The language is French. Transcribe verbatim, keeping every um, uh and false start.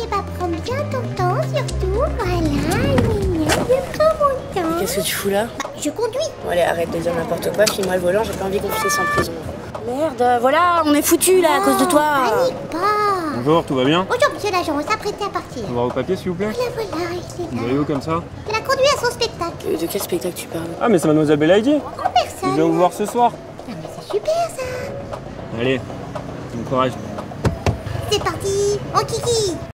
Eh bah, prends bien ton temps, surtout. Voilà, Mignon, je prends mon temps. Qu'est-ce que tu fous là? Bah, je conduis. Bon allez, arrête de dire n'importe quoi, file-moi le volant, j'ai pas envie qu'on finisse en prison. Merde, voilà, on est foutus là à cause de toi. Panique pas. Bonjour, tout va bien? Bonjour, monsieur l'agent, on s'apprêtait à partir. On va au papier s'il vous plaît? Voilà, voilà, il est Vous là. allez où comme ça? Il a conduit à son spectacle. De, de quel spectacle tu parles? Ah mais c'est Mademoiselle Belaïdi. En personne. Je viens vous voir ce soir. Ah, mais c'est super ça. Allez, bon courage. C'est parti, on kiki.